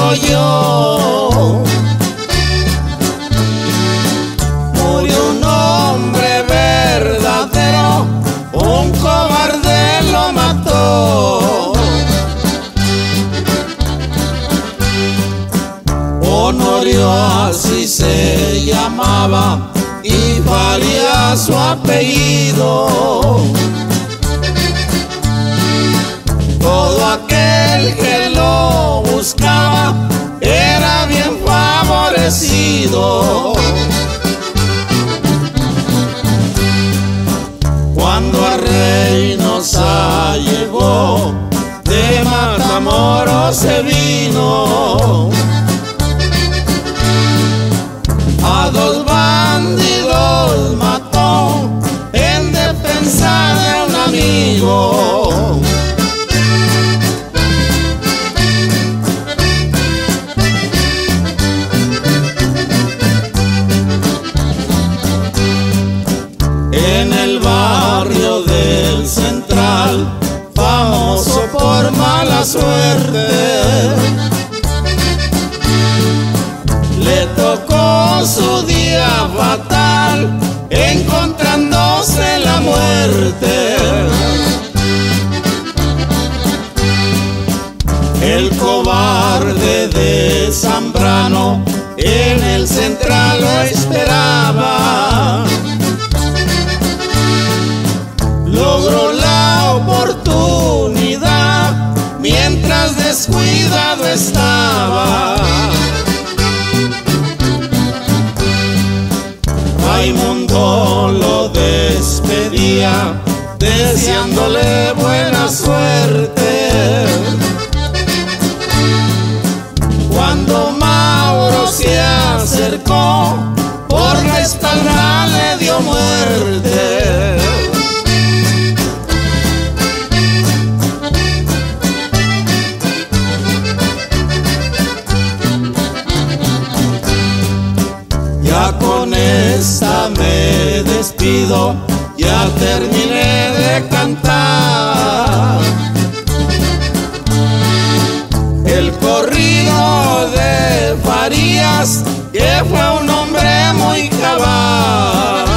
muero yo. Murió un hombre verdadero, un cobarde lo mató. Honorio así se llamaba y valía su apellido. Todo aquel que lo buscaba era bien favorecido. Cuando a Reynosa llegó, de Matamoros se vino. A dos bandidos mató en defensa de un amigo. En el barrio del Central, famoso por mala suerte, le tocó su día fatal, encontrándose la muerte. El cobarde de Zambrano en el Central lo esperaba. Logró la oportunidad mientras descuidado estaba. Raimundo lo despedía, deseándole buena suerte. Cuando Mauro se acercó, por la espalda le dio muerte. Ya con esta me despido, ya terminé de cantar el corrido de Farías, que fue un hombre muy cabal.